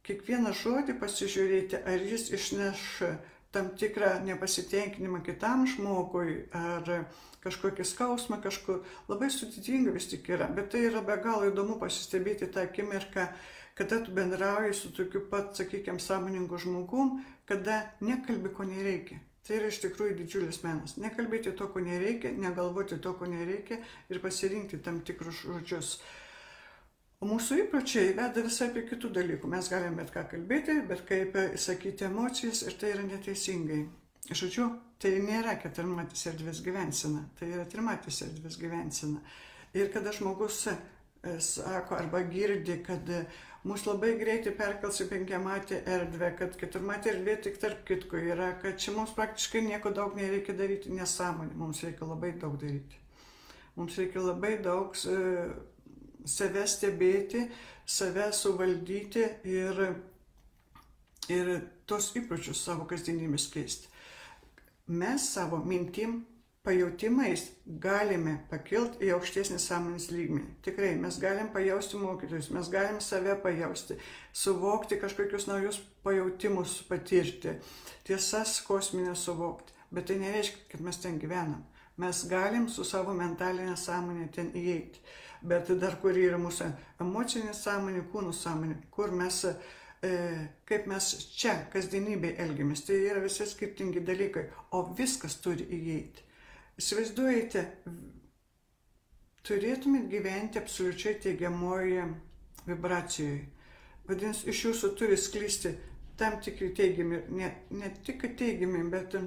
S1: kiekvieną žodį pasižiūrėti, ar jis išneš tam tikrą nepasitenkinimą kitam žmogui, ar kažkokį skausmą kažkur. Labai sudėtinga vis tik yra, bet tai yra be galo įdomu pasistebėti tą akimirką, kada tu bendrauji su tokiu pat, sakykime, sąmoningu žmogum, kada nekalbi, ko nereikia. Tai yra iš tikrųjų didžiulis menas. Nekalbėti to, ko nereikia, negalvoti to, ko nereikia ir pasirinkti tam tikrus žodžius. O mūsų įpročiai veda visai apie kitų dalykų. Mes galime bet ką kalbėti, bet kaip sakyti emocijas ir tai yra neteisingai. Žodžiu, tai nėra keturmatės erdvės gyvensena, tai yra trimatės erdvės gyvensena. Ir kada žmogus sako arba girdi, kad mus labai greitai perkels į penkiamatę erdvę, kad keturmatė erdvė tik tarp kitko yra, kad čia mums praktiškai nieko daug nereikia daryti, nesąmonė, mums reikia labai daug daryti. Mums reikia labai daug save stebėti, save suvaldyti ir, ir tos įpročius savo kasdienybės keisti. Mes savo mintim, pajautimais galime pakilti į aukštesnį sąmonės lygmenį. Tikrai, mes galim pajausti mokytojus, mes galim save pajausti, suvokti kažkokius naujus pajautimus patirti, tiesas kosminės suvokti. Bet tai nereiškia, kad mes ten gyvenam. Mes galim su savo mentalinė sąmonė ten įeiti. Bet dar kur yra mūsų emocinė sąmonė, kūnų sąmonė, kur mes, e, kaip mes čia kasdienybėje elgiamės. Tai yra visi skirtingi dalykai, o viskas turi įeiti. Įsivaizduojate, turėtumėt gyventi absoliučiai teigiamoje vibracijoje. Vadinasi, iš jūsų turi sklisti tam tikri teigiami, ne, ne tik teigiami, bet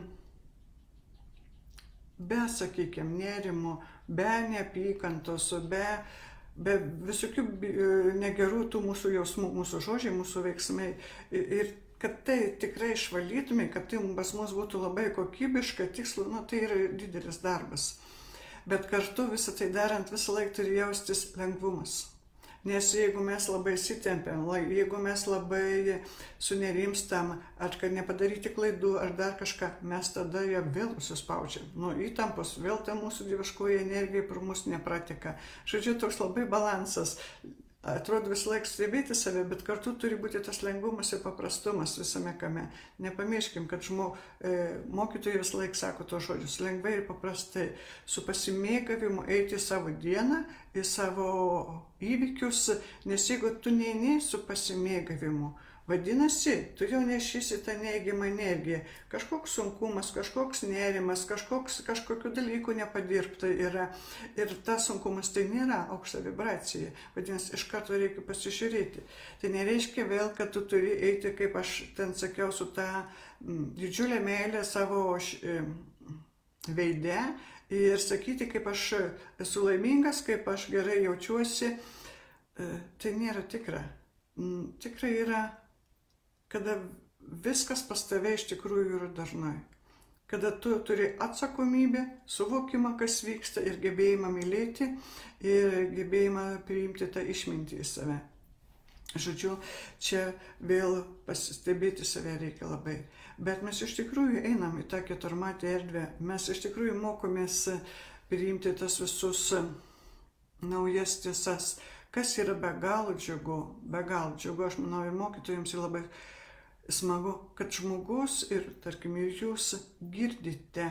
S1: be, sakykime, nerimo, be neapykantos, be, be visokių negerų tų mūsų jausmų, mūsų žodžiai, mūsų veiksmai. Ir kad tai tikrai išvalytume, kad tai pas mus būtų labai kokybiška, tikslu, nu, tai yra didelis darbas. Bet kartu visą tai darant visą laiką turi jaustis lengvumas. Nes jeigu mes labai įsitempiam, jeigu mes labai sunerimstam, ar kad nepadaryti klaidų, ar dar kažką, mes tada ją vėl suspaudžiam. Nu, įtampos, vėl ta mūsų dieviškoji energija per mus neprateka. Žodžiu, toks labai balansas. Atrodo visą laiką stebėti save, bet kartu turi būti tas lengvumas ir paprastumas visame kame. Nepamirškim, kad žmo, e, mokytojai visą laiką sako tos žodžius lengvai ir paprastai, su pasimėgavimu eiti į savo dieną, į savo įvykius, nes jeigu tu neini su pasimėgavimu, vadinasi, tu jau nešysi tą neigiamą energiją. Kažkoks sunkumas, kažkoks nerimas, kažkoks, kažkokių dalykų nepadirbta yra. Ir tas sunkumas tai nėra aukšta vibracija. Vadinasi, iš karto reikia pasižiūrėti. Tai nereiškia vėl, kad tu turi eiti, kaip aš ten sakiau, su tą didžiulę meilę savo veide ir sakyti, kaip aš esu laimingas, kaip aš gerai jaučiuosi. Tai nėra tikra. Tikrai yra, kada viskas pas tave iš tikrųjų yra dažnai. Kada tu turi atsakomybę, suvokimą, kas vyksta ir gebėjimą mylėti ir gebėjimą priimti tą išmintį į save. Žodžiu, čia vėl pasistebėti save reikia labai. Bet mes iš tikrųjų einam į tą keturmatę erdvę. Mes iš tikrųjų mokomės priimti tas visus naujas tiesas, kas yra be galo džiugu, be galo džiugu. Aš manau, ir mokytojams yra labai smagu, kad žmogus ir, tarkim, ir jūs girdite,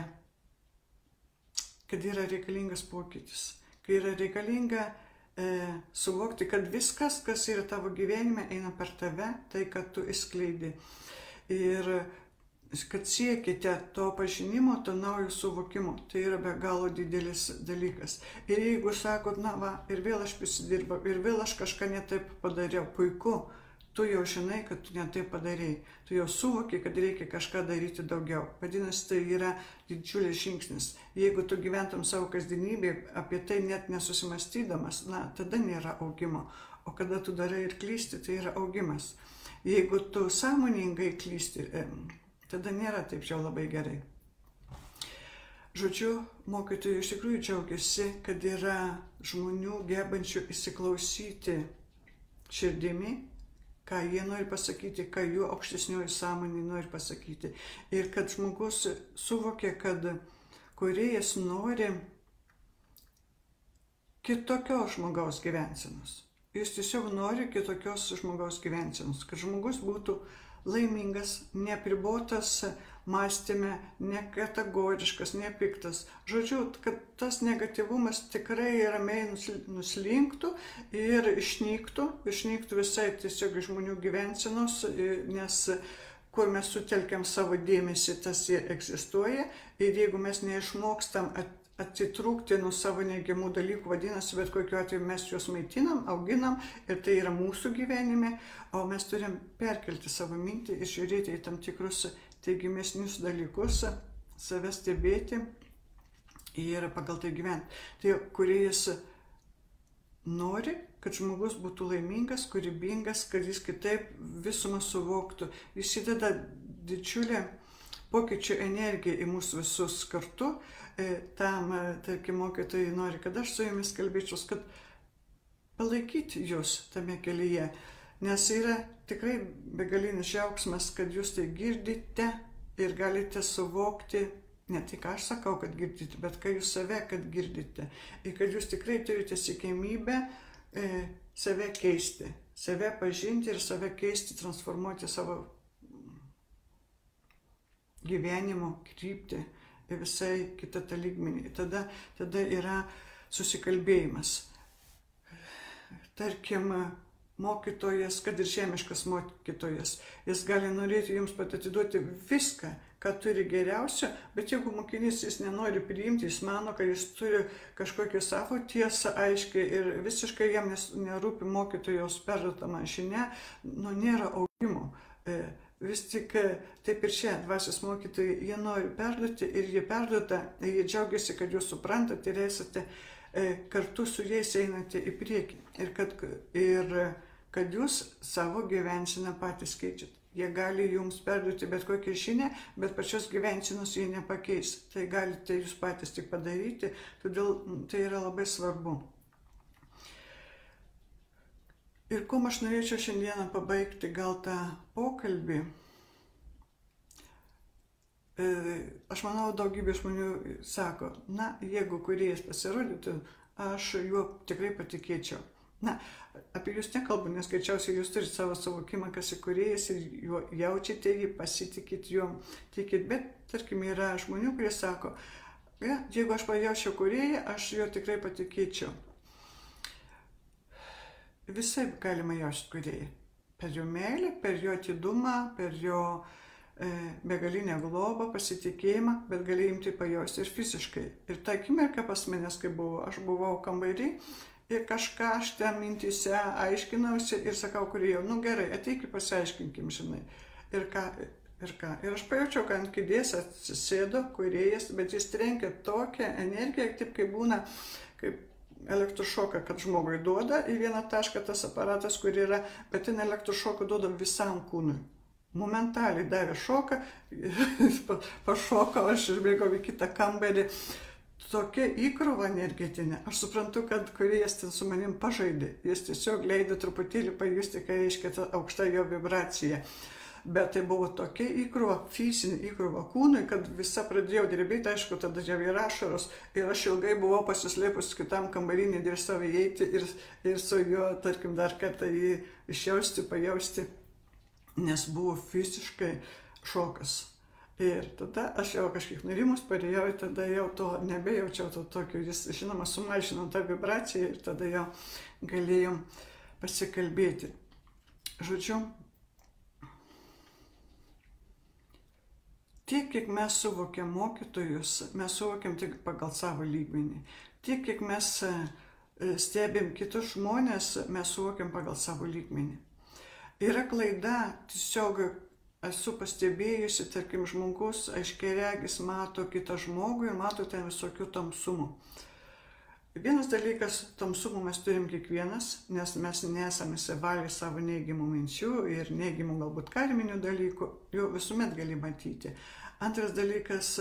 S1: kad yra reikalingas pokytis, kai yra reikalinga e, suvokti, kad viskas, kas yra tavo gyvenime, eina per tave, tai, kad tu išskleidi. Ir kad siekite to pažinimo, to naujo suvokimo, tai yra be galo didelis dalykas. Ir jeigu sakot, na va, ir vėl aš prisidirbau, ir vėl aš kažką netaip padariau, puiku, tu jau žinai, kad tu netaip padarėjai, tu jau suvoki, kad reikia kažką daryti daugiau. Vadinasi, tai yra didžiulis žingsnis. Jeigu tu gyventum savo kasdienybėje, apie tai net nesusimastydamas, na, tada nėra augimo. O kada tu darai ir klysti, tai yra augimas. Jeigu tu sąmoningai klysti, tada nėra taip jau labai gerai. Žodžiu, mokytojai iš tikrųjų džiaugiasi, kad yra žmonių gebančių įsiklausyti širdimi, ką jie nori pasakyti, ką jų aukštesnioji sąmonė nori pasakyti. Ir kad žmogus suvokia, kad kūrėjas nori kitokios žmogaus gyvensenos. Jis tiesiog nori kitokios žmogaus gyvensenos, kad žmogus būtų laimingas, neapribotas mąstyme, nekategoriškas, nepiktas. Žodžiu, kad tas negatyvumas tikrai ramiai nuslinktų ir išnyktų, išnyktų visai tiesiog žmonių gyvensenos, nes kur mes sutelkiam savo dėmesį, tas jie egzistuoja. Ir jeigu mes neišmokstam atitrūkti nuo savo neigiamų dalykų, vadinasi, bet kokiu atveju mes juos maitinam, auginam ir tai yra mūsų gyvenime, o mes turim perkelti savo mintį ir žiūrėti į tam tikrus teigiamesnius dalykus, save stebėti ir pagal tai gyventi. Tai kūrėjas nori, kad žmogus būtų laimingas, kūrybingas, kad jis kitaip visumą suvoktų. Jis įdeda didžiulę pokyčių energiją į mūsų visus kartu. Tam, tarkim, mokytojai nori, kad aš su jumis kalbėčiau, kad palaikyti jūs tame kelyje, nes yra tikrai begalinis džiaugsmas, kad jūs tai girdite ir galite suvokti, ne tik aš sakau, kad girdite, bet kai jūs save, kad girdite, ir kad jūs tikrai turite siekiamybę e, save keisti, save pažinti ir save keisti, transformuoti savo gyvenimo kryptį į visai kitą tą lygmenį. Tada, tada yra susikalbėjimas. Tarkim, mokytojas, kad ir žemiškas mokytojas, jis gali norėti jums pat atiduoti viską, ką turi geriausio, bet jeigu mokinys jis nenori priimti, jis mano, kad jis turi kažkokią savo tiesą aiškiai ir visiškai jam nerūpi mokytojos perduodama žinia, nu nėra augimo. Vis tik taip ir čia dvasios mokytojai, jie nori perduoti ir jie perduoda, jie džiaugiasi, kad jūs suprantate ir esate kartu su jais einate į priekį. Ir kad, ir kad jūs savo gyvenseną patys keičiat. Jie gali jums perduoti bet kokią žinią, bet pačios gyvensenos jie nepakeis. Tai galite jūs patys tik padaryti, todėl tai yra labai svarbu. Ir kuo aš norėčiau šiandieną pabaigti gal tą pokalbį, aš manau, daugybė žmonių sako, na, jeigu kūrėjas pasirodytų, aš juo tikrai patikėčiau. Na, apie jūs nekalbu, nes greičiausiai jūs turite savo suvokimą, kas yra kūrėjas ir juo jaučiate jį, pasitikit juo, tikit, bet, tarkim, yra žmonių, kurie sako, ja, jeigu aš pajaučiau kūrėją, aš juo tikrai patikėčiau. Visai galima jausti kūrėją. Per jo meilę, per jo atidumą, per jo e, begalinę globą, pasitikėjimą, bet gali imti pajausti ir fiziškai. Ir tą akimirką pas manęs, kai buvo, aš buvau kambarį ir kažką aš ten mintyse aiškinausi ir sakau kūrėjau, nu gerai, ateik ir pasiaiškinkim, žinai. Ir ką, ir ką. Ir aš pajaučiau, kad ant kėdės atsisėdo kūrėjas, bet jis trenkia tokią energiją, taip kaip būna, kaip elektrošoką, kad žmogui duoda į vieną tašką tas aparatas, kur yra, bet ten elektrošoką duoda visam kūnui. Momentaliai davė šoką, pašoko, aš išbėgau į kitą kambarį. Tokia įkrova energetinė. Aš suprantu, kad kūrėjas ten su manim pažaidė. Jis tiesiog leido truputėlį pajusti, ką reiškia ta aukšta jo vibracija. Bet tai buvo tokia įkrova, fizinė įkrova kūnui, kad visa pradėjau drebėti, aišku, tada jau yra ašaros. Ir aš ilgai buvau pasislėpus kitam kambarinį ir savo įeiti ir, ir su juo, tarkim, dar kartą jį išjausti, pajausti, nes buvo fiziškai šokas. Ir tada aš jau kažkiek nurimus parėjau ir tada jau to nebejaučiau to tokio, jis, žinoma, sumažino tą vibraciją ir tada jau galėjom pasikalbėti. Žodžiu, tiek, kiek mes suvokiam mokytojus, mes suvokiam tik pagal savo lygmenį. Tiek, kiek mes stebim kitus žmonės, mes suvokiam pagal savo lygmenį. Yra klaida, tiesiog esu pastebėjusi, tarkim, žmogus aiškiaregis mato kitą žmogų ir mato ten visokių tamsumų. Vienas dalykas, tamsumų mes turim kiekvienas, nes mes nesame įsivalę savo neigiamų minčių ir neigiamų galbūt karminių dalykų, jų visuomet gali matyti. Antras dalykas,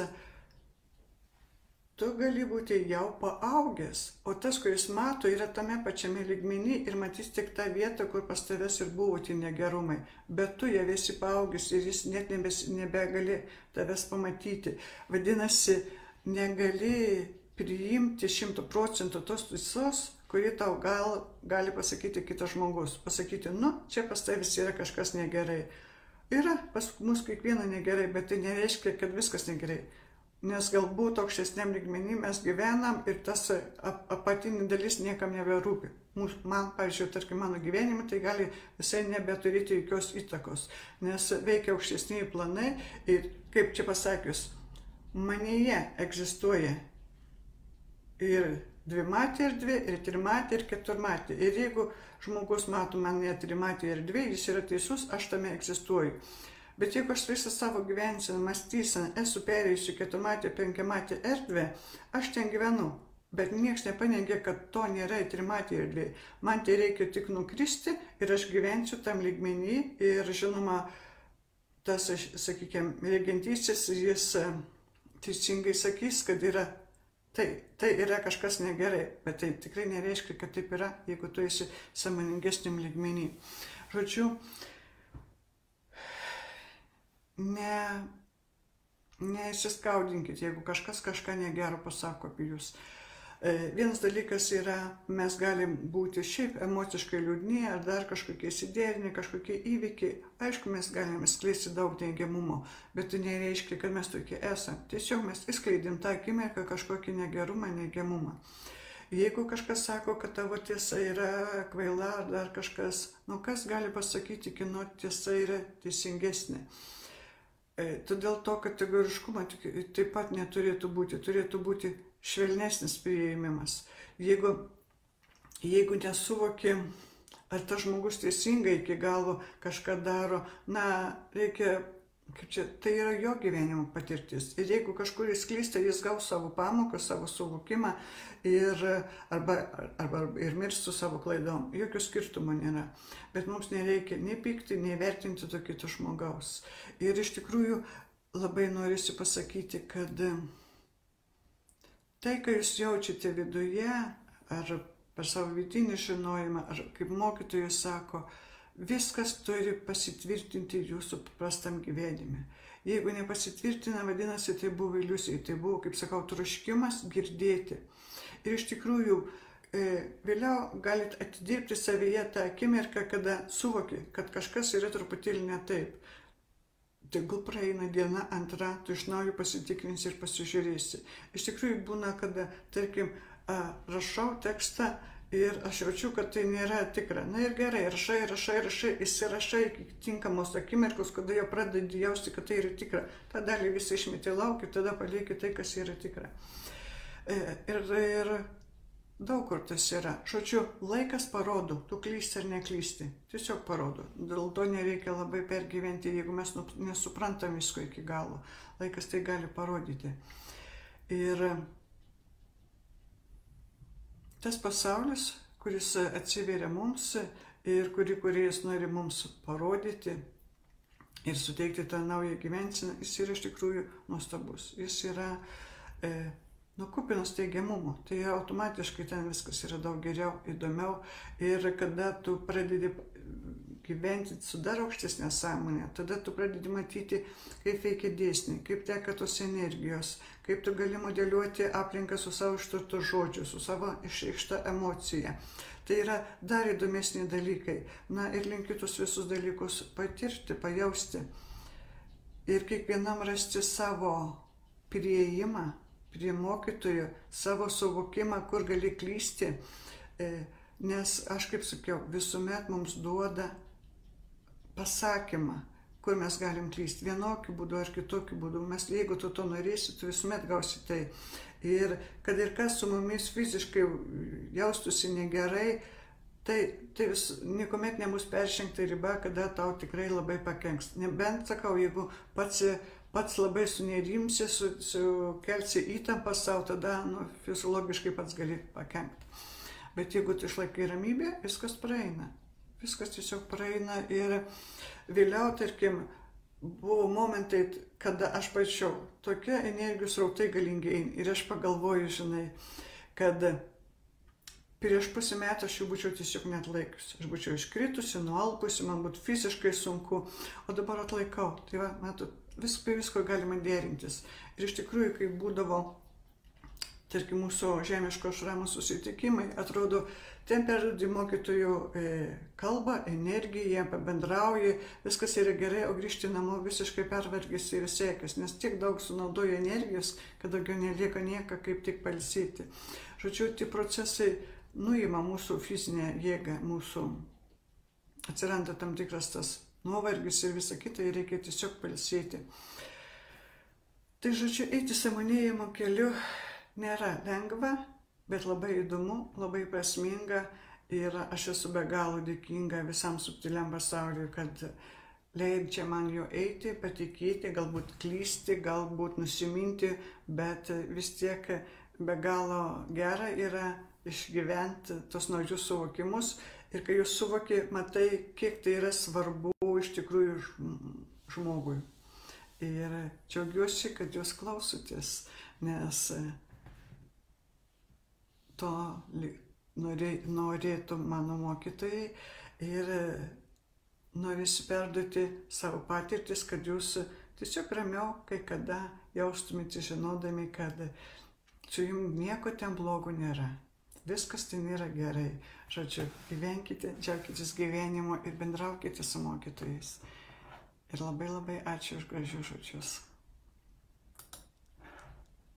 S1: tu gali būti jau paaugęs, o tas, kuris mato, yra tame pačiame lygmenį ir matys tik tą vietą, kur pas tavęs ir buvo tie negerumai. Bet tu jau esi paaugęs ir jis net nebegali tavęs pamatyti. Vadinasi, negali priimti šimtų procentų tos visos, kurį tau gal gali pasakyti kitas žmogus. Pasakyti, nu, čia pas tavęs yra kažkas negerai. Yra pas mus kiekvieną negerai, bet tai nereiškia, kad viskas negerai. Nes galbūt aukštesniam lygmenį mes gyvenam ir tas apatinė dalis niekam neberūpi. Man, pavyzdžiui, tarkim, mano gyvenime tai gali visai nebeturėti jokios įtakos, nes veikia aukštesniai planai ir, kaip čia pasakius, manyje egzistuoja ir dvimatė erdvė, ir trimatė, ir keturmatė. Ir jeigu žmogus mato mane trimatė erdvė, jis yra teisus, aš tame egzistuoju. Bet jeigu aš visą savo gyvenseną, mąstyseną esu perėjusi keturmatę, penkiamatę erdvę, aš ten gyvenu. Bet niekas nepaneigia, kad to nėra trimatė erdvė. Man tai reikia tik nukristi ir aš gyvensiu tam lygmenį. Ir žinoma, tas, sakykime, regentysis, jis teisingai sakys, kad yra, tai, tai yra kažkas negerai. Bet tai tikrai nereiškia, kad taip yra, jeigu tu esi sąmoningesniam lygmenį. Žodžiu, ne, neįsiskaudinkit, jeigu kažkas kažką negero pasako apie jūs. Vienas dalykas yra, mes galim būti šiaip emociškai liūdni, ar dar kažkokie įsidėriniai, kažkokie įvykiai. Aišku, mes galime skleisti daug neigiamumo, bet tai nereiškia, kad mes tokie esam. Tiesiog mes įskleidim tą akimirką kažkokį negerumą, neigiamumą. Jeigu kažkas sako, kad tavo tiesa yra kvaila, ar dar kažkas, nu kas gali pasakyti, kieno tiesa yra teisingesnė. Todėl to kategoriškumo taip pat neturėtų būti, turėtų būti švelnesnis priėmimas. Jeigu, jeigu nesuvoki, ar tas žmogus teisingai iki galo kažką daro, na, reikia, kaip čia, tai yra jo gyvenimo patirtis. Ir jeigu kažkur jis klysta, jis gaus savo pamoką, savo suvokimą ir, arba, arba ir mirs su savo klaidom. Jokių skirtumų nėra. Bet mums nereikia nei pykti, nei vertinti to kito žmogaus. Ir iš tikrųjų labai norisi pasakyti, kad tai, ką jūs jaučiate viduje, ar per savo vidinį žinojimą, ar kaip mokytojai sako, viskas turi pasitvirtinti jūsų paprastam gyvenime. Jeigu nepasitvirtina, vadinasi, tai buvo iliuzija, tai buvo, kaip sakau, troškimas girdėti. Ir iš tikrųjų, e, vėliau galit atidirbti savyje tą akimirką, kada suvoki, kad kažkas yra truputėlį ne taip. Tegul praeina diena, antra, tu iš naujo pasitikrinsi ir pasižiūrėsi. Iš tikrųjų būna, kada, tarkim, rašau tekstą ir aš jaučiu, kad tai nėra tikra. Na ir gerai, rašai, rašai, rašai, įsirašai iki tinkamos akimirkos, kada jau pradedi jausti, kad tai yra tikra. Ta dalį visą išmeti lauk ir tada palieki tai, kas yra tikra. Ir, ir daug kur tas yra. Žodžiu, laikas parodo, tu klysti ar neklysti. Tiesiog parodo. Dėl to nereikia labai pergyventi, jeigu mes nesuprantam visko iki galo. Laikas tai gali parodyti. Ir tas pasaulis, kuris atsiveria mums ir kurį kūrėjas nori mums parodyti ir suteikti tą naują gyvenseną, jis yra iš tikrųjų nuostabus. Jis yra e, nu, kupinas teigiamumo. Tai automatiškai ten viskas yra daug geriau, įdomiau. Ir kada tu pradedi gyventi su dar aukštesnė sąmonė, tada tu pradedi matyti, kaip veikia dėsniai, kaip teka tos energijos, kaip tu gali modeliuoti aplinką su savo ištartu žodžiu, su savo išreikšta emocija. Tai yra dar įdomesni dalykai. Na ir linkiu tus visus dalykus patirti, pajausti. Ir kiekvienam rasti savo priėjimą prie mokytojo, savo suvokimą, kur gali klysti. Nes aš, kaip sakiau, visuomet mums duoda pasakymą, kur mes galim klysti vienokiu būdu ar kitokiu būdu. Mes, jeigu tu to norėsi, tu visuomet gausi tai. Ir kad ir kas su mumis fiziškai jaustųsi negerai, tai, tai vis, niekuomet nebus peržengta riba, kada tau tikrai labai pakenks. Nebent, sakau, jeigu pats, pats labai sunerimsi, su, sukelsi įtampą savo, tada nu, fiziologiškai pats gali pakenkti. Bet jeigu tu išlaikai ramybę, viskas praeina. Viskas tiesiog praeina ir vėliau, tarkim, buvo momentai, kada aš pačiau, tokie energijos rautai galingi eina. Ir aš pagalvoju, žinai, kad prieš pusę metų aš jau būčiau tiesiog net laikiusi. Aš būčiau iškritusi, nualpusi, man būtų fiziškai sunku, o dabar atlaikau. Tai va, matot, vis, prie visko galima derintis. Ir iš tikrųjų, kai būdavo tarkim, mūsų žemiško šramo susitikimai, atrodo, ten perduodi mokytojų kalbą, energiją, jie pabendrauja, viskas yra gerai, o grįžti namo visiškai pervargęs ir sėkęs, nes tiek daug sunaudoja energijos, kad daugiau nelieka nieko, kaip tik pailsėti. Žodžiu, tie procesai nuima mūsų fizinę jėgą, mūsų atsiranda tam tikras tas nuovargis ir visa kita, ir reikia tiesiog pailsėti. Tai žodžiu, eiti sąmonėjimo keliu nėra lengva, bet labai įdomu, labai prasminga ir aš esu be galo dėkinga visam subtiliam pasauliui, kad leidžia man jo eiti, patikėti, galbūt klysti, galbūt nusiminti, bet vis tiek be galo gera yra išgyventi tos naujus suvokimus ir kai jūs suvoki, matai, kiek tai yra svarbu iš tikrųjų žmogui. Ir džiaugiuosi, kad jūs klausotės, nes to norėtų mano mokytojai ir norėsiu perduoti savo patirtis, kad jūs tiesiog ramiau kai kada jaustumėte žinodami, kad su jums nieko ten blogo nėra. Viskas ten yra gerai. Žodžiu, gyvenkite, džiaukitės gyvenimo ir bendraukite su mokytojais. Ir labai labai ačiū už gražius žodžius.